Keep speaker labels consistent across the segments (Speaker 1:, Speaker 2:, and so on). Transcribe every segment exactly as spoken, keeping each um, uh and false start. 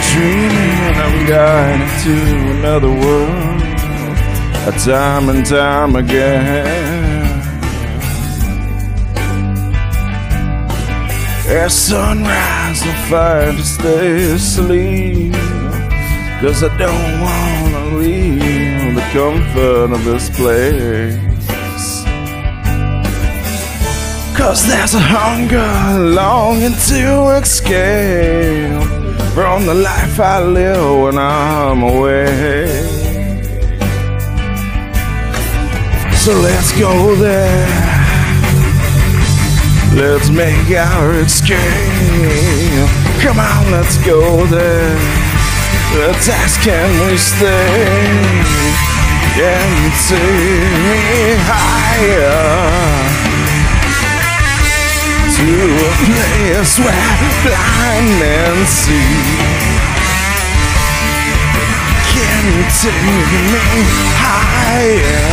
Speaker 1: dreaming I'm guided to another world, a time and time again. At sunrise I'll fight to stay asleep, 'cause I don't wanna leave the comfort of this place. 'Cause there's a hunger longing to escape from the life I live when I'm away. So let's go there, let's make our escape. Come on, let's go there. Let's ask, can we stay? Can you take me higher to a place where blind men see? Can you take me higher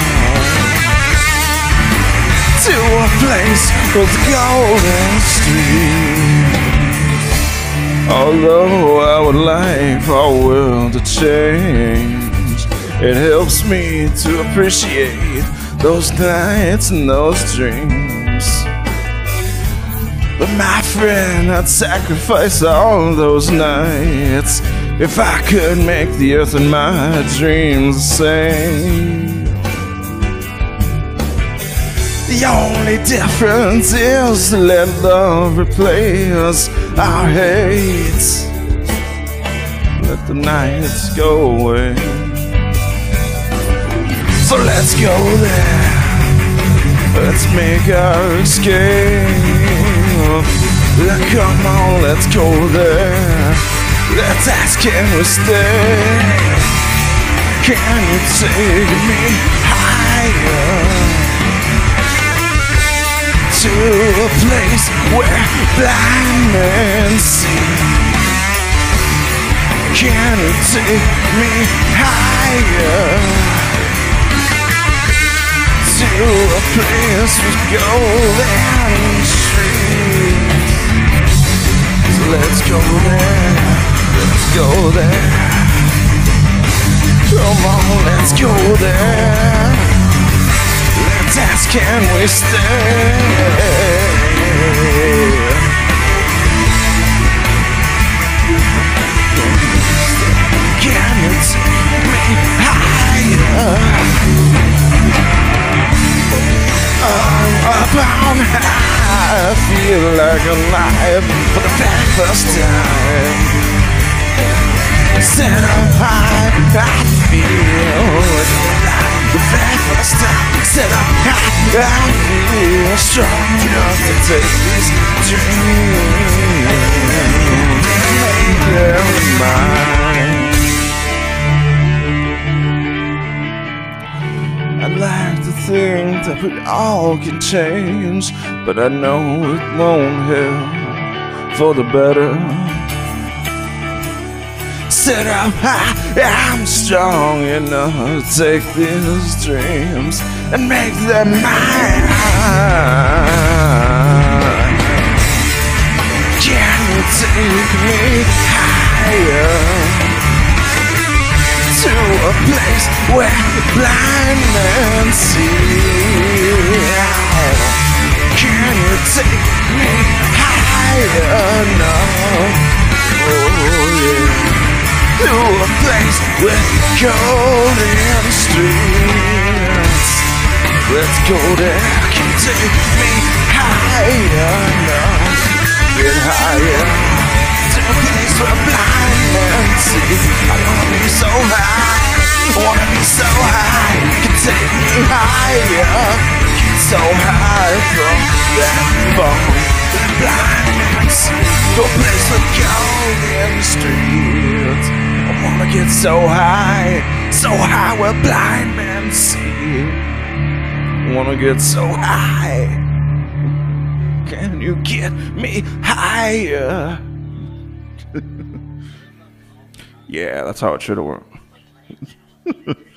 Speaker 1: to a place with golden streets? Although I would like for our world to change, it helps me to appreciate those nights and those dreams. But my friend, I'd sacrifice all those nights if I could make the earth and my dreams the same. The only difference is to let love replace our hate. Let the nights go away. So let's go there, let's make our escape. Come on, let's go there. Let's ask, can we stay? Can you take me higher to a place where blind men see? Can you take me higher to a place with golden streets? So let's go there, let's go there. Come on, let's go there. Let's ask, can we stay? Can you take me higher? I'm up on high, I feel like alive for the very first time. Set up high, I feel like alive the very first time. Set up high, I feel strong enough to take these dreams, make them mine. I'd like to think that we all can change, but I know it won't help for the better. Set up high, I'm strong enough to take these dreams and make them mine. Can you take me higher to a place where blind men see? Can you take me higher now? Oh yeah, to a place with golden streets. Let's go there. Can you take me higher now? Get higher to a place where blind men see. I wanna be so high, I wanna be so high. You can take me higher, get so high from that phone. Blind men see, to a place with golden streets. I wanna get so high, so high where blind men see. I wanna get so high. Can you get me higher? Yeah, that's how it should have worked.